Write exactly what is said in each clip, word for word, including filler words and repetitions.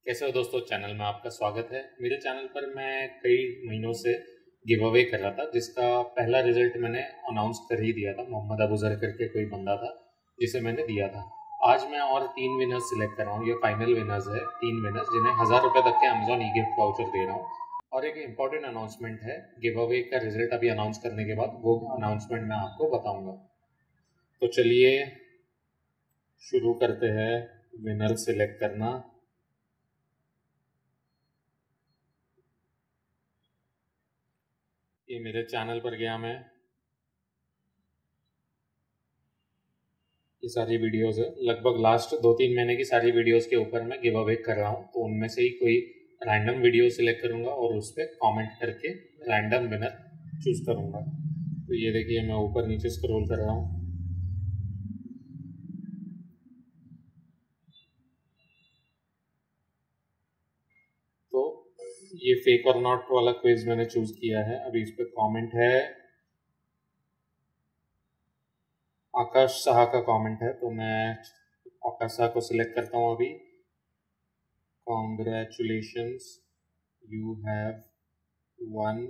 कैसे हो दोस्तों। चैनल में आपका स्वागत है। मेरे चैनल पर मैं कई महीनों से गिव अवे कर रहा था, जिसका पहला रिजल्ट मैंने अनाउंस कर ही दिया था। मोहम्मद अबूजर करके कोई बंदा था जिसे मैंने दिया था। आज मैं और तीन विनर्स सिलेक्ट कर रहा हूँ। ये फाइनल विनर्स है, तीन विनर्स जिन्हें हज़ार रुपये तक के अमेजॉन ई गिफ्ट वाउचर दे रहा हूँ। और एक इम्पॉर्टेंट अनाउंसमेंट है, गिव अवे का रिजल्ट अभी अनाउंस करने के बाद वो अनाउंसमेंट मैं आपको बताऊँगा। तो चलिए शुरू करते हैं विनर सिलेक्ट करना। ये मेरे चैनल पर गया मैं, ये सारी वीडियोस है। लगभग लास्ट दो तीन महीने की सारी वीडियोस के ऊपर मैं गिव अवे कर रहा हूँ। तो उनमें से ही कोई रैंडम वीडियो सिलेक्ट करूँगा और उस पर कॉमेंट करके रैंडम विनर चूज करूँगा। तो ये देखिए मैं ऊपर नीचे स्क्रॉल कर रहा हूँ। तो ये फेक और नॉट वाला क्विज मैंने चूज किया है। अभी इस पर कॉमेंट है, आकाश शाह का कमेंट है। तो मैं आकाश शाह को सिलेक्ट करता हूँ अभी। Congratulations, you have won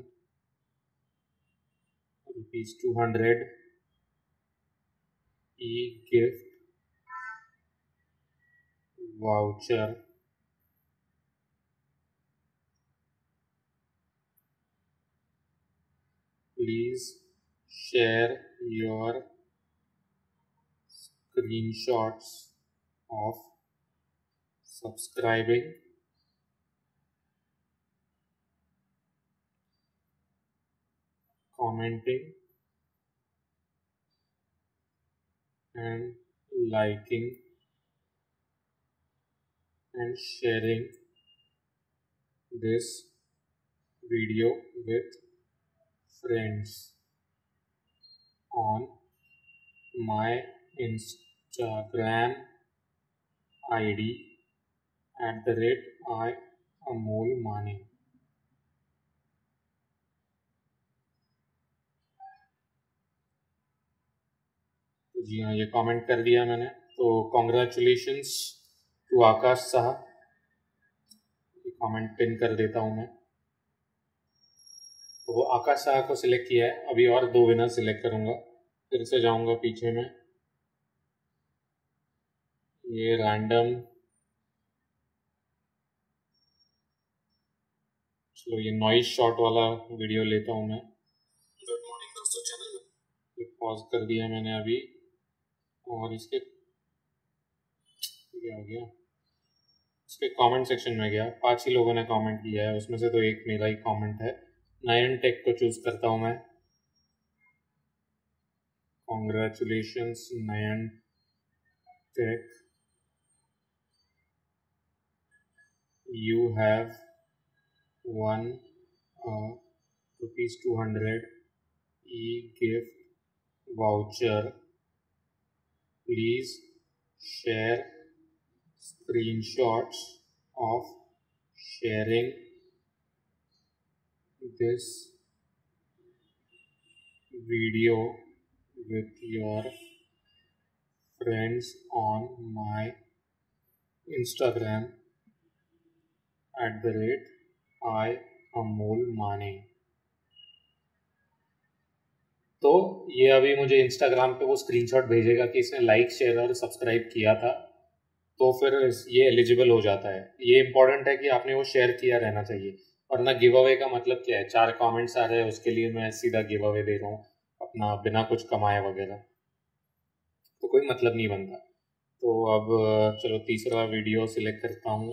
rupees two hundred e gift voucher. Please share your screenshots of subscribing, commenting and liking and sharing this video with friends on my Instagram I D at the rate I Amol Mani। तो जी हाँ, ये comment कर दिया मैंने। तो congratulations to आकाश शाह। ये comment pin कर देता हूँ मैं। तो आकाश शाह को सिलेक्ट किया है। अभी और दो विनर सिलेक्ट करूँगा। फिर से जाऊँगा पीछे में, ये रैंडम, चलो ये नॉइज शॉट वाला वीडियो लेता हूँ मैं। गुड मॉर्निंग दोस्तों, चैनल में ये पॉज कर दिया मैंने अभी। और इसके क्या हो गया, इसके कमेंट सेक्शन में गया। पांच ही लोगों ने कमेंट किया है, उसमें से तो एक मेरा ही कमेंट है। नयन टेक को चूज करता हूँ मैं। Congratulations Nayan tech, you have won rupees two hundred e gift voucher. Please share screenshots of sharing this video with your friends on my Instagram at the rate I Amol Mani। तो ये अभी मुझे Instagram पे वो screenshot भेजेगा कि इसने like share और सब्सक्राइब किया था, तो फिर ये एलिजिबल हो जाता है। ये इंपॉर्टेंट है कि आपने वो शेयर किया रहना चाहिए। वरना गिव अवे का मतलब क्या है, चार कमेंट्स आ रहे हैं उसके लिए मैं सीधा गिव अवे दे रहा हूँ अपना, बिना कुछ कमाए वगैरह, तो कोई मतलब नहीं बनता। तो अब चलो तीसरा वीडियो सिलेक्ट करता हूँ।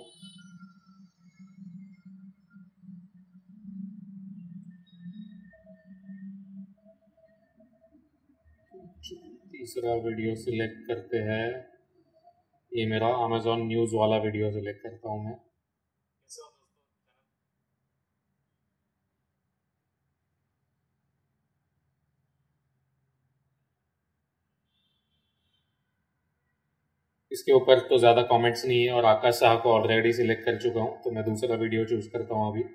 तीसरा वीडियो सिलेक्ट करते हैं, ये मेरा अमेजॉन न्यूज़ वाला वीडियो सिलेक्ट करता हूँ मैं। इसके ऊपर तो ज़्यादा कमेंट्स नहीं है और आकाश शाह को ऑलरेडी सिलेक्ट कर चुका हूँ, तो मैं दूसरा वीडियो चूज करता हूँ अभी।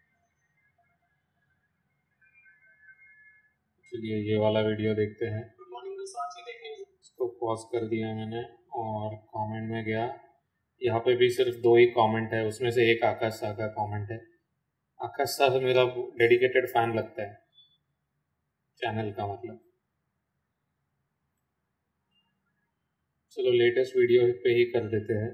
चलिए ये वाला वीडियो देखते हैं। इसको पॉज कर दिया मैंने और कमेंट में गया। यहाँ पे भी सिर्फ दो ही कमेंट है, उसमें से एक आकाश शाह का कमेंट है। आकाश शाह मेरा डेडिकेटेड फैन लगता है चैनल का, मतलब। चलो लेटेस्ट वीडियो पे ही कर देते हैं।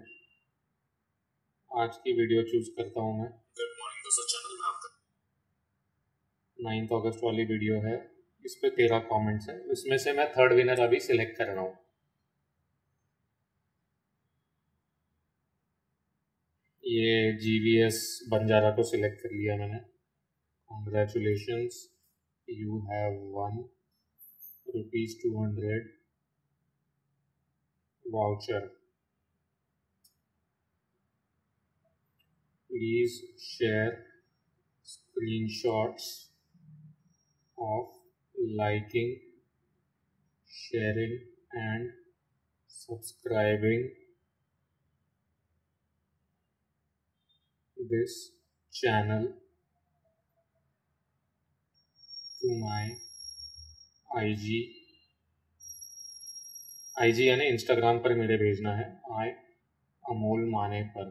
आज की वीडियो चूज करता हूँ मैं। गुड मॉर्निंग दोस्तों, चैनल में आपका नाइन्थ अगस्त वाली वीडियो है। इस पे तेरह कमेंट्स हैं, इसमें से मैं थर्ड विनर अभी सिलेक्ट कर रहा हूँ। ये जीवीएस बंजारा को सिलेक्ट कर लिया मैंने। Congratulations, you have won rupees two hundred voucher. Please share screenshots of liking, sharing and subscribing this channel to my I G I G यानी इंस्टाग्राम पर मेरे भेजना है, आई अमोल माने पर।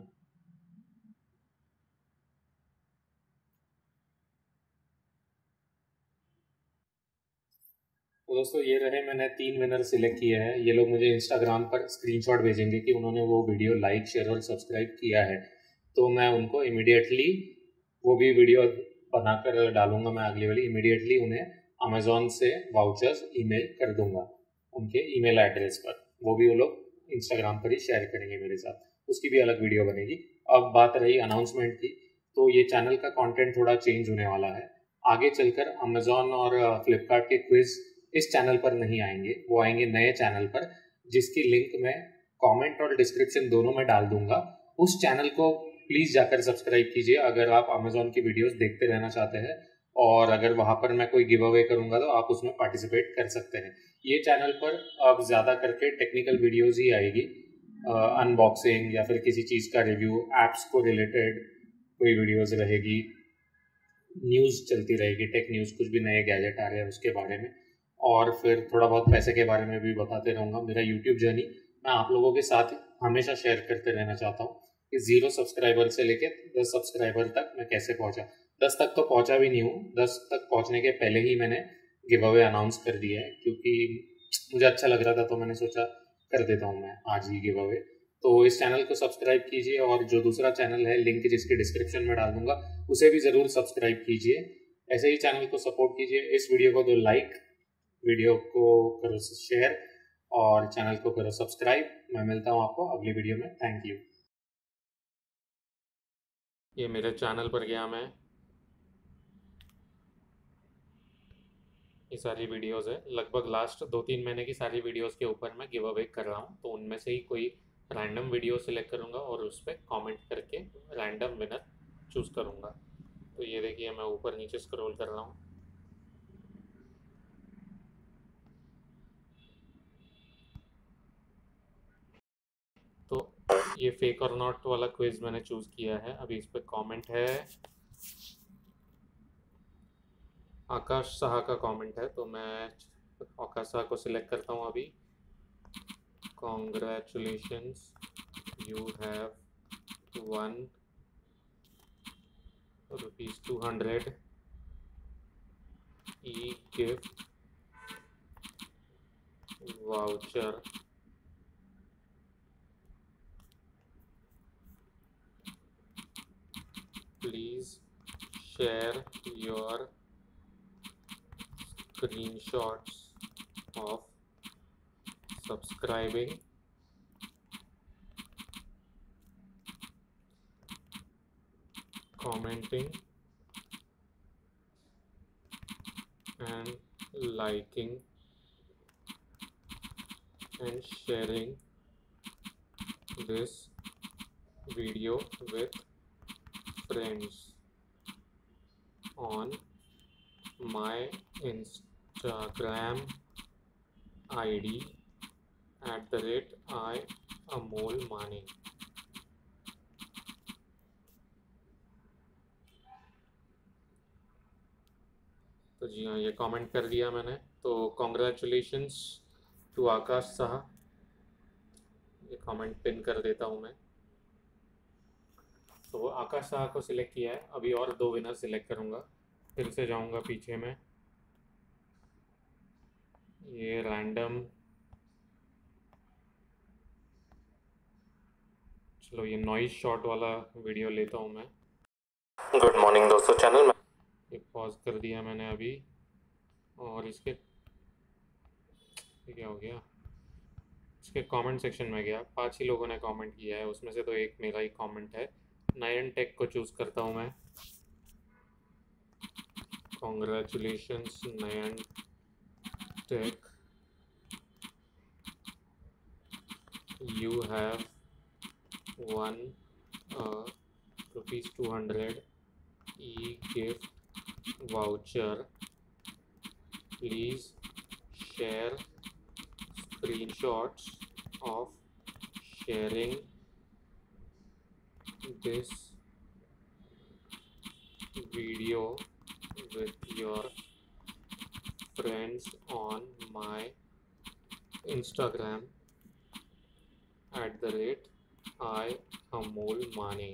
तो दोस्तों ये रहे, मैंने तीन विनर सिलेक्ट किए हैं। ये लोग मुझे इंस्टाग्राम पर स्क्रीनशॉट भेजेंगे कि उन्होंने वो वीडियो लाइक, शेयर और सब्सक्राइब किया है, तो मैं उनको इमीडिएटली वो भी वीडियो बनाकर डालूंगा। मैं अगली वाली इमीडिएटली उन्हें अमेज़ॉन से वाउचर्स ईमेल कर दूंगा उनके ईमेल एड्रेस पर। वो भी वो लोग इंस्टाग्राम पर ही शेयर करेंगे मेरे साथ, उसकी भी अलग वीडियो बनेगी। अब बात रही अनाउंसमेंट की, तो ये चैनल का कंटेंट थोड़ा चेंज होने वाला है। आगे चलकर अमेज़ॉन और फ्लिपकार्ट के क्विज इस चैनल पर नहीं आएंगे, वो आएंगे नए चैनल पर, जिसकी लिंक मैं कमेंट और डिस्क्रिप्शन दोनों में डाल दूंगा। उस चैनल को प्लीज़ जाकर सब्सक्राइब कीजिए अगर आप अमेज़ॉन की वीडियोस देखते रहना चाहते हैं, और अगर वहाँ पर मैं कोई गिव अवे करूँगा तो आप उसमें पार्टिसिपेट कर सकते हैं। ये चैनल पर अब ज़्यादा करके टेक्निकल वीडियोज़ ही आएगी, अनबॉक्सिंग या फिर किसी चीज़ का रिव्यू, ऐप्स को रिलेटेड कोई वीडियोज़ रहेगी, न्यूज़ चलती रहेगी, टेक न्यूज़, कुछ भी नए गैजेट आ रहे हैं उसके बारे में, और फिर थोड़ा बहुत पैसे के बारे में भी बताते रहूँगा। मेरा यूट्यूब जर्नी मैं आप लोगों के साथ हमेशा शेयर करते रहना चाहता हूँ कि ज़ीरो सब्सक्राइबर से लेकर दस सब्सक्राइबर तक मैं कैसे पहुँचा। दस तक तो पहुँचा भी नहीं हूँ, दस तक पहुँचने के पहले ही मैंने गिव अवे अनाउंस कर दिया है, क्योंकि मुझे अच्छा लग रहा था तो मैंने सोचा कर देता हूँ मैं आज ही गिव अवे। तो इस चैनल को सब्सक्राइब कीजिए, और जो दूसरा चैनल है लिंक जिसके डिस्क्रिप्शन में डाल दूँगा उसे भी ज़रूर सब्सक्राइब कीजिए। ऐसे ही चैनल को सपोर्ट कीजिए। इस वीडियो को दो लाइक, वीडियो को करो शेयर और चैनल को करो सब्सक्राइब। मैं मिलता हूँ आपको अगली वीडियो में। Thank you. ये मेरे चैनल पर गया मैं, ये सारी वीडियोस है, लगभग लास्ट दो तीन महीने की सारी वीडियोस के ऊपर मैं गिव अवे कर रहा हूँ। तो उनमें से ही कोई रैंडम वीडियो सिलेक्ट करूँगा और उस पर कॉमेंट करके रैंडम विनर चूज़ करूँगा। तो ये देखिए मैं ऊपर नीचे स्क्रॉल कर रहा हूँ। तो ये फेक और नॉट वाला क्विज मैंने चूज़ किया है। अभी इस पर कमेंट है, आकाश शाह का कमेंट है, तो मैं आकाश शाह को सिलेक्ट करता हूँ अभी। Congratulations, you have won rupees two hundred e gift voucher. Please share your screenshots of subscribing, commenting and liking and sharing this video with friends on my Instagram I D at the rate I Amol Mani। तो जी हाँ, ये comment कर दिया मैंने। तो congratulations to आकाश शाह, ये comment pin कर देता हूँ मैं। तो आकाश शाह को सिलेक्ट किया है, अभी और दो विनर सिलेक्ट करूँगा। फिर से जाऊँगा पीछे में, ये रैंडम, चलो ये नॉइज शॉट वाला वीडियो लेता हूँ मैं। गुड मॉर्निंग दोस्तों, चैनल में ये पॉज कर दिया मैंने अभी, और इसके ये क्या हो गया, इसके कमेंट सेक्शन में गया, पांच ही लोगों ने कमेंट किया है, उसमें से तो एक मेरा ही कमेंट है। नयन टेक को चूज़ करता हूँ मैं। Congratulations Nayan tech, you have won a rupees two hundred e-gift voucher. Please share screenshots of sharing this video with your friends on my Instagram at the rate I Amol Mane.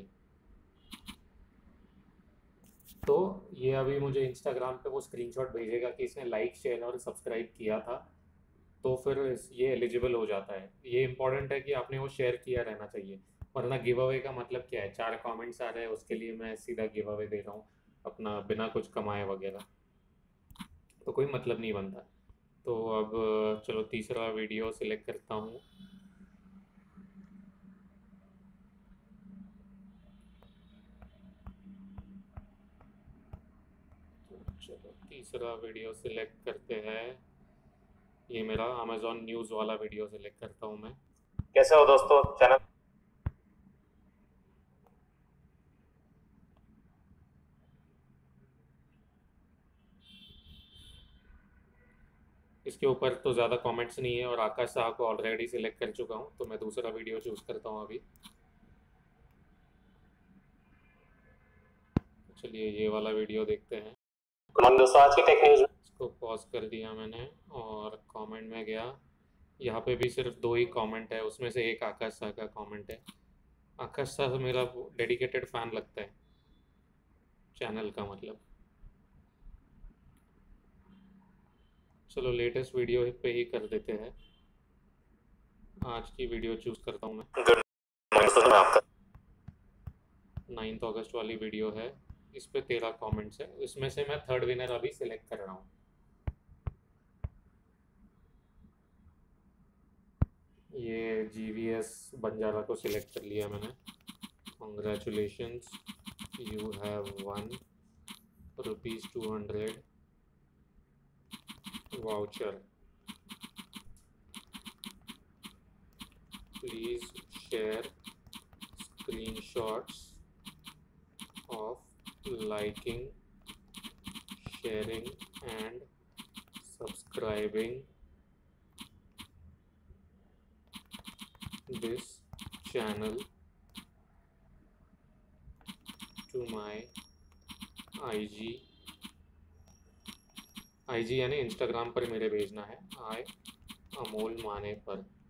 तो ये अभी मुझे Instagram पे वो स्क्रीनशॉट भेजेगा कि इसने लाइक शेयर और सब्सक्राइब किया था, तो फिर ये एलिजिबल हो जाता है। ये इंपॉर्टेंट है कि आपने वो शेयर किया रहना चाहिए, वरना गिव अवे का मतलब क्या है, चार कमेंट्स आ रहे हैं उसके लिए मैं सीधा गिव अवे दे रहा हूँ अपना, बिना कुछ कमाए वगैरह, तो कोई मतलब नहीं बनता। तो अब चलो तीसरा वीडियो सिलेक्ट करता हूँ। चलो तीसरा वीडियो सिलेक्ट करते हैं, ये मेरा अमेजॉन न्यूज़ वाला वीडियो सिलेक्ट करता हूँ मैं। कैसे हो दोस्तों, चैनल इसके ऊपर तो ज़्यादा कमेंट्स नहीं है और आकाश शाह को ऑलरेडी सिलेक्ट कर चुका हूँ, तो मैं दूसरा वीडियो चूज़ करता हूँ अभी। चलिए ये वाला वीडियो देखते हैं। दोस्तों, आज की टेक न्यूज इसको पॉज कर दिया मैंने और कमेंट में गया, यहाँ पे भी सिर्फ दो ही कमेंट है, उसमें से एक आकाश शाह का कमेंट है। आकाश शाह मेरा डेडिकेटेड फैन लगता है चैनल का मतलब। चलो लेटेस्ट वीडियो पे ही कर देते हैं, आज की वीडियो चूज़ करता हूँ मैं। गुड मॉर्निंग दोस्तों, मैं आपका नाइन्थ अगस्त वाली वीडियो है, इस पे तेरह कमेंट्स है, इसमें से मैं थर्ड विनर अभी सिलेक्ट कर रहा हूँ। ये जी वी एस बंजारा को सिलेक्ट कर लिया मैंने। Congratulations, you have won rupees two hundred voucher. Please share screenshots of liking, sharing and subscribing this channel to my I G, I G यानी इंस्टाग्राम पर मेरे भेजना है, आई अमोल माने पर।